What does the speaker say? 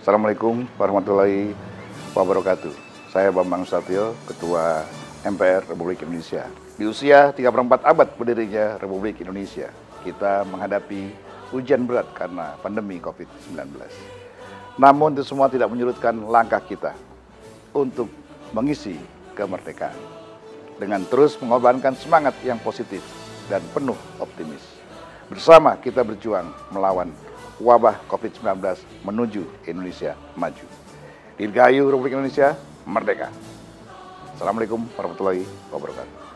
Assalamualaikum warahmatullahi wabarakatuh. Saya Bambang Susatyo, Ketua MPR Republik Indonesia. Di usia 34 abad berdirinya Republik Indonesia, kita menghadapi ujian berat karena pandemi COVID-19. Namun itu semua tidak menyurutkan langkah kita untuk mengisi kemerdekaan dengan terus mengorbankan semangat yang positif dan penuh optimis. Bersama kita berjuang melawan wabah COVID-19 menuju Indonesia maju. Dirgahayu Republik Indonesia Merdeka. Assalamualaikum warahmatullahi wabarakatuh.